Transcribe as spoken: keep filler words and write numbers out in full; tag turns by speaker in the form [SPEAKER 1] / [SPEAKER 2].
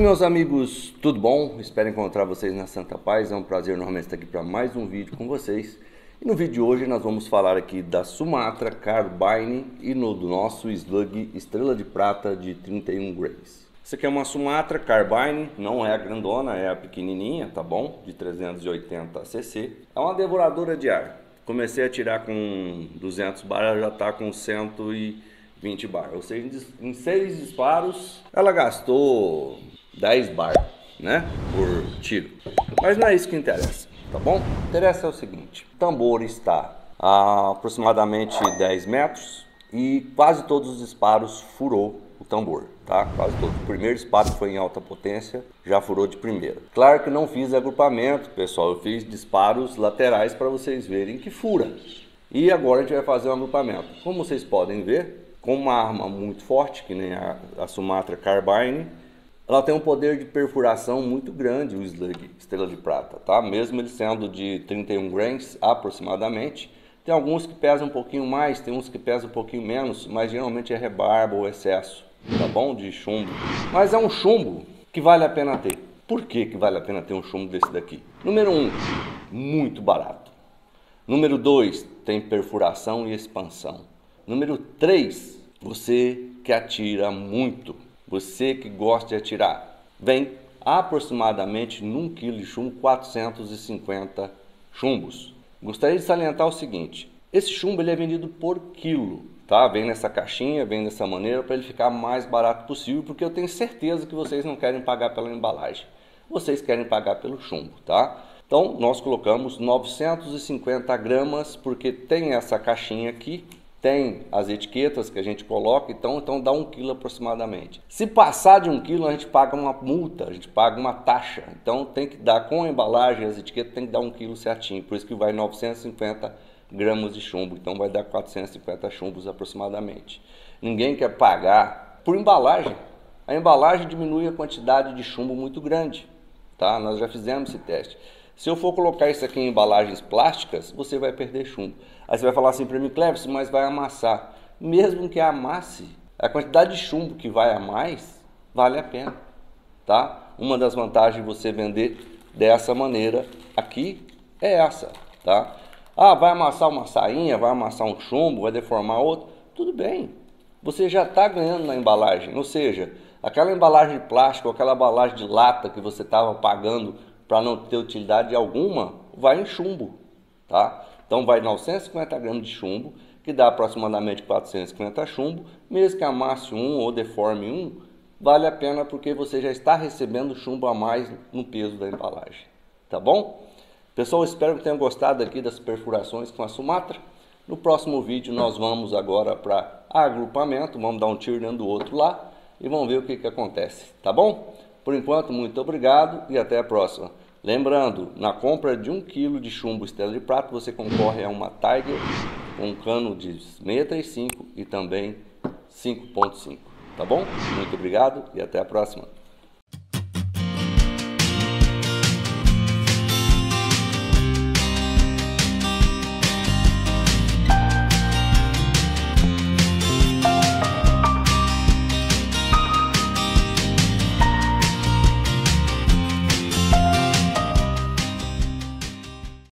[SPEAKER 1] meus amigos, tudo bom? Espero encontrar vocês na Santa Paz. É um prazer normalmente estar aqui para mais um vídeo com vocês. E no vídeo de hoje nós vamos falar aqui da Sumatra Carbine e no do nosso Slug Estrela de Prata de trinta e um grains. Essa aqui é uma Sumatra Carbine, não é a grandona, é a pequenininha, tá bom? De trezentos e oitenta cc. É uma devoradora de ar. Comecei a tirar com duzentos bar, ela já está com cento e vinte bar. Ou seja, em seis disparos ela gastou dez bar, né? Por tiro. Mas não é isso que interessa, tá bom? O que interessa é o seguinte: o tambor está a aproximadamente dez metros e quase todos os disparos furou o tambor, tá? Quase todo. O primeiro disparo foi em alta potência, já furou de primeira. Claro que não fiz agrupamento, pessoal, eu fiz disparos laterais para vocês verem que fura. E agora a gente vai fazer um agrupamento. Como vocês podem ver, com uma arma muito forte, que nem a, a Sumatra Carbine, ela tem um poder de perfuração muito grande, o Slug Estrela de Prata, tá? Mesmo ele sendo de trinta e um grains aproximadamente. Tem alguns que pesam um pouquinho mais, tem uns que pesam um pouquinho menos, mas geralmente é rebarba ou excesso, tá bom? De chumbo. Mas é um chumbo que vale a pena ter. Por que que vale a pena ter um chumbo desse daqui? Número um, muito barato. Número dois, tem perfuração e expansão. Número três, você que atira muito, você que gosta de atirar, vem aproximadamente num quilo de chumbo, quatrocentos e cinquenta chumbos. Gostaria de salientar o seguinte: esse chumbo ele é vendido por quilo, tá? Vem nessa caixinha, vem dessa maneira para ele ficar mais barato possível, porque eu tenho certeza que vocês não querem pagar pela embalagem, vocês querem pagar pelo chumbo, tá? Então nós colocamos novecentos e cinquenta gramas, porque tem essa caixinha aqui, tem as etiquetas que a gente coloca, então, então dá um quilo aproximadamente. Se passar de um quilo, a gente paga uma multa, a gente paga uma taxa. Então tem que dar, com a embalagem, as etiquetas, tem que dar um quilo certinho. Por isso que vai novecentos e cinquenta gramas de chumbo, então vai dar quatrocentos e cinquenta chumbos aproximadamente. Ninguém quer pagar por embalagem. A embalagem diminui a quantidade de chumbo muito grande, tá? Nós já fizemos esse teste. Se eu for colocar isso aqui em embalagens plásticas, você vai perder chumbo. Aí você vai falar assim para mim: Cleverson, mas vai amassar. Mesmo que amasse, a quantidade de chumbo que vai a mais, vale a pena, tá? Uma das vantagens de você vender dessa maneira aqui é essa, tá? Ah, vai amassar uma sainha, vai amassar um chumbo, vai deformar outro. Tudo bem, você já está ganhando na embalagem. Ou seja, aquela embalagem de plástico, aquela embalagem de lata que você estava pagando para não ter utilidade alguma, vai em chumbo, tá? Então vai novecentos e cinquenta gramas de chumbo, que dá aproximadamente quatrocentos e cinquenta chumbo. Mesmo que amasse um ou deforme um, vale a pena, porque você já está recebendo chumbo a mais no peso da embalagem, tá bom? Pessoal, espero que tenham gostado aqui das perfurações com a Sumatra. No próximo vídeo nós vamos agora para agrupamento, vamos dar um tiro dentro do outro lá e vamos ver o que que acontece, tá bom? Por enquanto, muito obrigado e até a próxima. Lembrando, na compra de um quilo de chumbo Estrela de Prata, você concorre a uma Tiger com um cano de seiscentos e trinta e cinco e também cinco ponto cinco, tá bom? Muito obrigado e até a próxima.